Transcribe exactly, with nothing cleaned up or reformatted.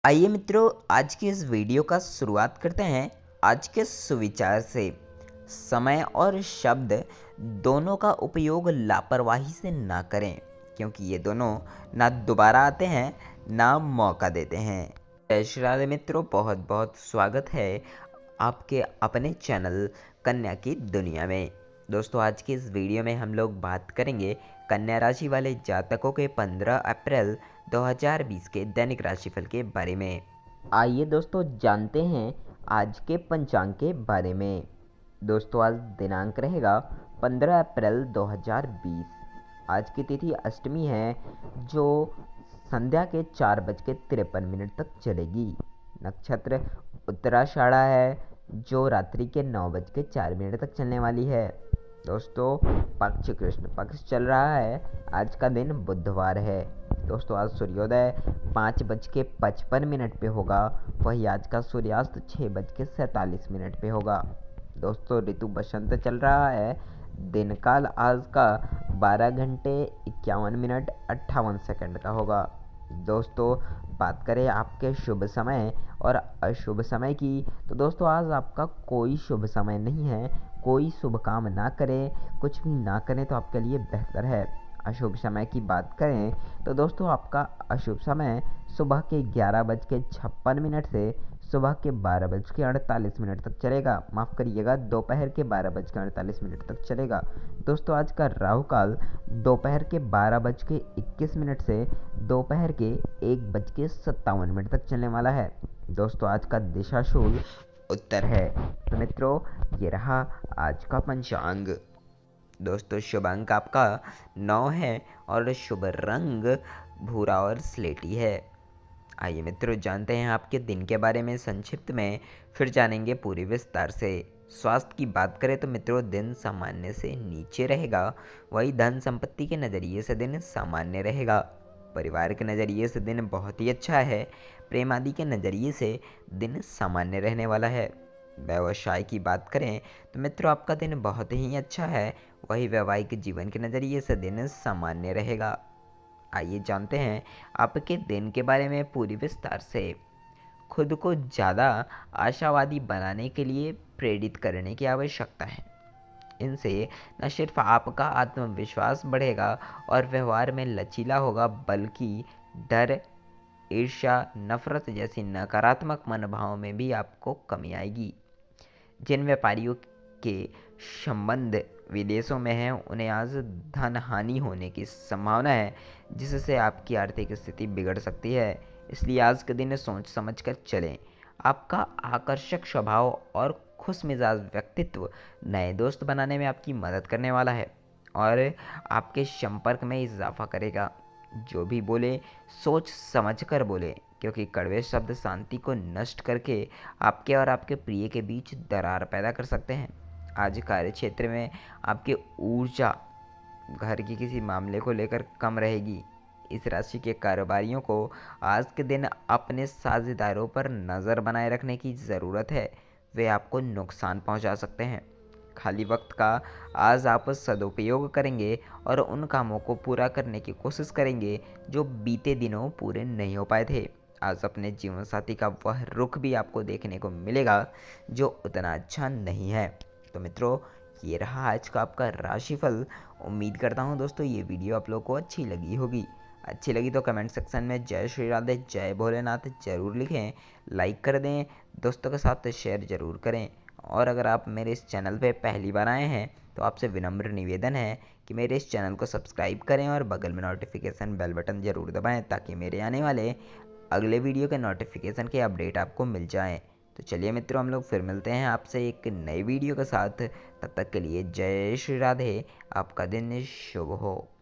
आइए मित्रों, आज की इस वीडियो का शुरुआत करते हैं आज के सुविचार से। समय और शब्द दोनों का उपयोग लापरवाही से ना करें, क्योंकि ये दोनों ना दोबारा आते हैं ना मौका देते हैं। जय श्री राधे मित्रों, बहुत बहुत स्वागत है आपके अपने चैनल कन्या की दुनिया में। दोस्तों, आज की इस वीडियो में हम लोग बात करेंगे कन्या राशि वाले जातकों के पंद्रह अप्रैल दो हज़ार बीस के दैनिक राशिफल के बारे में। आइए दोस्तों, जानते हैं आज के पंचांग के बारे में। दोस्तों, आज दिनांक रहेगा पंद्रह अप्रैल दो हज़ार बीस। आज की तिथि अष्टमी है, जो संध्या के चार बज के तिरपन मिनट तक चलेगी। नक्षत्र उत्तराषाढ़ा है, जो रात्रि के नौ बज के चार मिनट तक चलने वाली है। दोस्तों, पक्ष कृष्ण पक्ष चल रहा है। आज का दिन बुधवार है। दोस्तों, आज सूर्योदय पाँच बज के पचपन मिनट पे होगा, वही आज का सूर्यास्त छः बज के सैंतालीस मिनट पे होगा। दोस्तों, ऋतु बसंत चल रहा है। दिन काल आज का बारह घंटे इक्यावन मिनट अट्ठावन सेकंड का होगा। दोस्तों, बात करें आपके शुभ समय और अशुभ समय की, तो दोस्तों आज आपका कोई शुभ समय नहीं है। कोई शुभ काम ना करें, कुछ भी ना करें तो आपके लिए बेहतर है। अशुभ समय की बात करें तो दोस्तों आपका अशुभ समय सुबह के ग्यारह बज के छप्पन मिनट से सुबह के बारह बज के अड़तालीस मिनट तक चलेगा। माफ़ करिएगा, दोपहर के बारह बज के अड़तालीस मिनट तक चलेगा। दोस्तों, आज का राहु काल दोपहर के बारह बज के इक्कीस मिनट से दोपहर के एक बज के सत्तावन मिनट तक चलने वाला है। दोस्तों, आज का दिशाशूल उत्तर है। तो मित्रों, ये रहा आज का पंचांग। दोस्तों, शुभ अंक आपका नौ है और शुभ रंग भूरा और स्लेटी है। आइए मित्रों, जानते हैं आपके दिन के बारे में संक्षिप्त में, फिर जानेंगे पूरी विस्तार से। स्वास्थ्य की बात करें तो मित्रों, दिन सामान्य से नीचे रहेगा। वही धन संपत्ति के नज़रिए से दिन सामान्य रहेगा। परिवार के नज़रिए से दिन बहुत ही अच्छा है। प्रेम आदि के नज़रिए से दिन सामान्य रहने वाला है। व्यवसाय की बात करें तो मित्रों, आपका दिन बहुत ही अच्छा है। वही वैवाहिक जीवन के नज़रिए से दिन सामान्य रहेगा। आइए जानते हैं आपके दिन के बारे में पूरी विस्तार से। खुद को ज़्यादा आशावादी बनाने के लिए प्रेरित करने की आवश्यकता है। इनसे न सिर्फ आपका आत्मविश्वास बढ़ेगा और व्यवहार में लचीला होगा, बल्कि डर, ईर्ष्या, नफरत जैसी नकारात्मक मनोभाव में भी आपको कमी आएगी। जिन व्यापारियों के संबंध विदेशों में हैं, उन्हें आज धन हानि होने की संभावना है, जिससे आपकी आर्थिक स्थिति बिगड़ सकती है। इसलिए आज के दिन सोच समझ कर चलें। आपका आकर्षक स्वभाव और खुश मिजाज व्यक्तित्व नए दोस्त बनाने में आपकी मदद करने वाला है और आपके संपर्क में इजाफा करेगा। जो भी बोले सोच समझ कर बोले, क्योंकि कड़वे शब्द शांति को नष्ट करके आपके और आपके प्रिय के बीच दरार पैदा कर सकते हैं। आज कार्य क्षेत्र में आपकी ऊर्जा घर के किसी मामले को लेकर कम रहेगी। इस राशि के कारोबारियों को आज के दिन अपने साझेदारों पर नज़र बनाए रखने की ज़रूरत है। वे आपको नुकसान पहुंचा सकते हैं। खाली वक्त का आज आप सदुपयोग करेंगे और उन कामों को पूरा करने की कोशिश करेंगे जो बीते दिनों पूरे नहीं हो पाए थे। आज अपने जीवन साथी का वह रुख भी आपको देखने को मिलेगा जो उतना अच्छा नहीं है। तो मित्रों, ये रहा आज का आपका राशिफल। उम्मीद करता हूँ दोस्तों ये वीडियो आप लोगों को अच्छी लगी होगी। अच्छी लगी तो कमेंट सेक्शन में जय श्री राधे जय भोलेनाथ जरूर लिखें, लाइक कर दें, दोस्तों के साथ शेयर जरूर करें। और अगर आप मेरे इस चैनल पे पहली बार आए हैं तो आपसे विनम्र निवेदन है कि मेरे इस चैनल को सब्सक्राइब करें और बगल में नोटिफिकेशन बेल बटन ज़रूर दबाएं, ताकि मेरे आने वाले अगले वीडियो के नोटिफिकेशन के अपडेट आपको मिल जाएं। तो चलिए मित्रों, हम लोग फिर मिलते हैं आपसे एक नई वीडियो के साथ। तब तक के लिए जय श्री राधे। आपका दिन शुभ हो।